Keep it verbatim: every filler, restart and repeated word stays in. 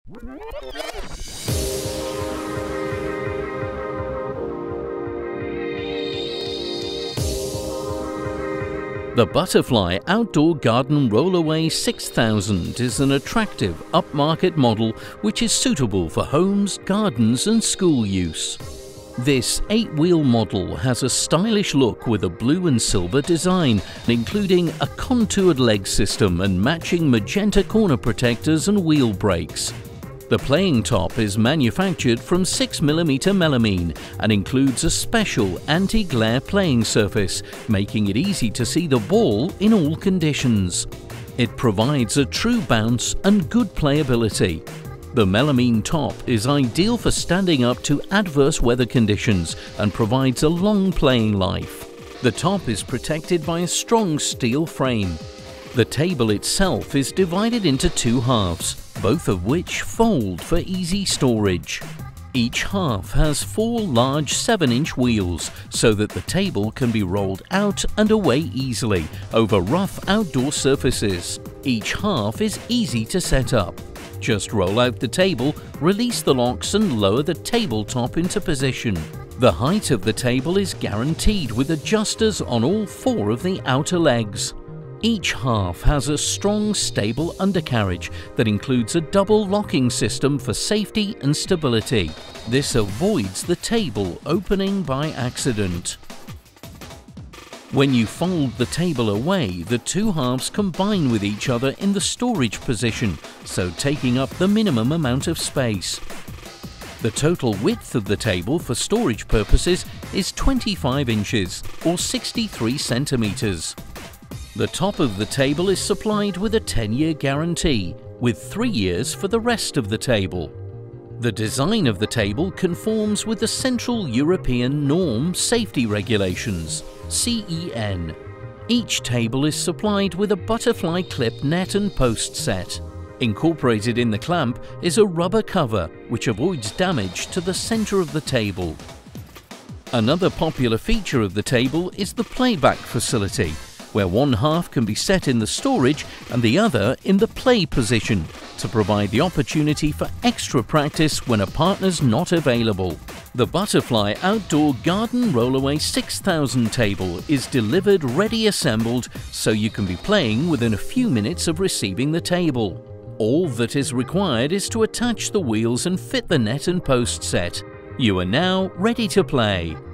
The Butterfly Outdoor Garden Rollaway six thousand is an attractive upmarket model which is suitable for homes, gardens and school use. This eight-wheel model has a stylish look with a blue and silver design, including a contoured leg system and matching magenta corner protectors and wheel brakes. The playing top is manufactured from six millimeter melamine and includes a special anti-glare playing surface, making it easy to see the ball in all conditions. It provides a true bounce and good playability. The melamine top is ideal for standing up to adverse weather conditions and provides a long playing life. The top is protected by a strong steel frame. The table itself is divided into two halves, both of which fold for easy storage. Each half has four large seven inch wheels so that the table can be rolled out and away easily over rough outdoor surfaces. Each half is easy to set up. Just roll out the table, release the locks and lower the tabletop into position. The height of the table is guaranteed with adjusters on all four of the outer legs. Each half has a strong, stable undercarriage that includes a double locking system for safety and stability. This avoids the table opening by accident. When you fold the table away, the two halves combine with each other in the storage position, so taking up the minimum amount of space. The total width of the table for storage purposes is twenty-five inches or sixty-three centimeters. The top of the table is supplied with a ten year guarantee, with three years for the rest of the table. The design of the table conforms with the Central European Norm Safety Regulations, C E N. Each table is supplied with a butterfly clip net and post set. Incorporated in the clamp is a rubber cover which avoids damage to the center of the table. Another popular feature of the table is the playback facility, where one half can be set in the storage and the other in the play position to provide the opportunity for extra practice when a partner's not available. The Butterfly Outdoor Garden Rollaway six thousand table is delivered ready assembled so you can be playing within a few minutes of receiving the table. All that is required is to attach the wheels and fit the net and post set. You are now ready to play.